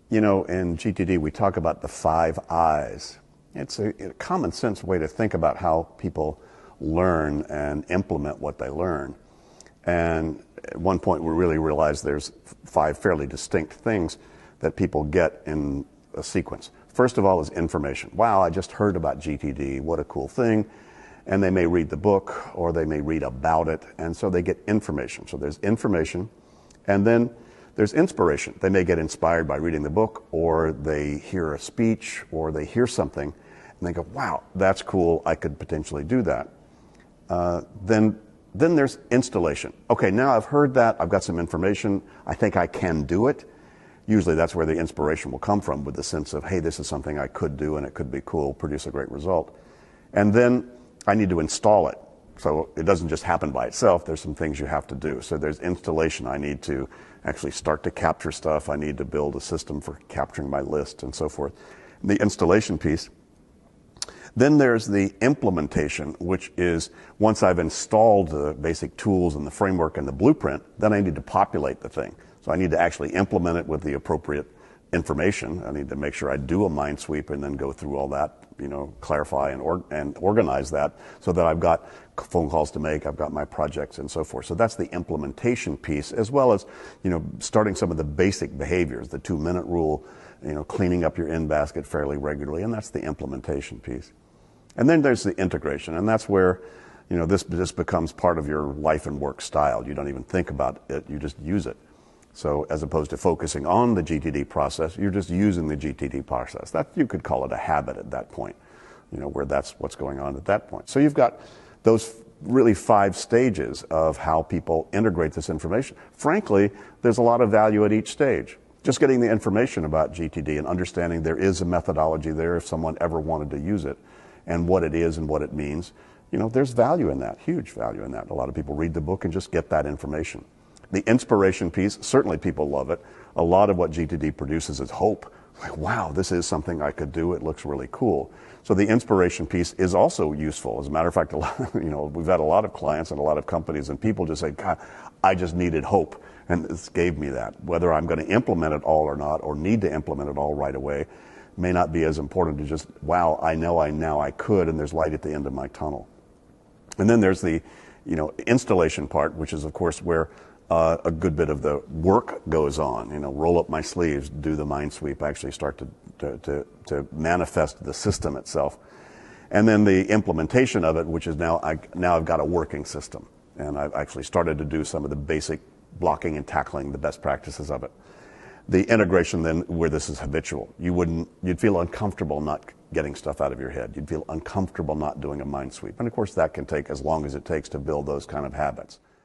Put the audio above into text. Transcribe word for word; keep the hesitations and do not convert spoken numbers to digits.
You know, in G T D, we talk about the five I's. It's a, a common sense way to think about how people learn and implement what they learn. And at one point, we really realized there's five fairly distinct things that people get in a sequence. First of all is information. Wow, I just heard about G T D. What a cool thing. And they may read the book or they may read about it. And so they get information. So there's information. And then there's inspiration. They may get inspired by reading the book, or they hear a speech, or they hear something, and they go, wow, that's cool. I could potentially do that. Uh, then, then there's installation. Okay, now I've heard that. I've got some information. I think I can do it. Usually that's where the inspiration will come from, with the sense of, hey, this is something I could do, and it could be cool, produce a great result. And then I need to install it. So it doesn't just happen by itself. There's some things you have to do. So there's installation. I need to actually start to capture stuff. I need to build a system for capturing my list and so forth. And the installation piece. Then there's the implementation, which is once I've installed the basic tools and the framework and the blueprint, then I need to populate the thing. So I need to actually implement it with the appropriate information. I need to make sure I do a mind sweep and then go through all that, you know, clarify and, or, and organize that so that I've got phone calls to make, I've got my projects and so forth. So that's the implementation piece, as well as, you know, starting some of the basic behaviors, the two minute rule, you know, cleaning up your in basket fairly regularly, and that's the implementation piece. And then there's the integration, and that's where, you know, this, this becomes part of your life and work style. You don't even think about it, you just use it. So as opposed to focusing on the G T D process, you're just using the G T D process. That, you could call it a habit at that point, you know, where that's what's going on at that point. So you've got those really five stages of how people integrate this information. Frankly, there's a lot of value at each stage. Just getting the information about G T D and understanding there is a methodology there if someone ever wanted to use it, and what it is and what it means, you know, there's value in that, huge value in that. A lot of people read the book and just get that information. The inspiration piece, certainly people love it. A lot of what G T D produces is hope. Like, wow, this is something I could do. It looks really cool. So the inspiration piece is also useful. As a matter of fact, a lot, you know, we've had a lot of clients and a lot of companies, and people just say, God, I just needed hope. And this gave me that. Whether I'm going to implement it all or not, or need to implement it all right away, may not be as important to just, wow, I know I now I could, and there's light at the end of my tunnel. And then there's the, you know, installation part, which is, of course, where Uh, a good bit of the work goes on. You know, roll up my sleeves, do the mind sweep, actually start to, to, to, to manifest the system itself. And then the implementation of it, which is now, I, now I've got a working system. And I've actually started to do some of the basic blocking and tackling, the best practices of it. The integration then, where this is habitual. You wouldn't, you'd feel uncomfortable not getting stuff out of your head. You'd feel uncomfortable not doing a mind sweep. And of course that can take as long as it takes to build those kind of habits.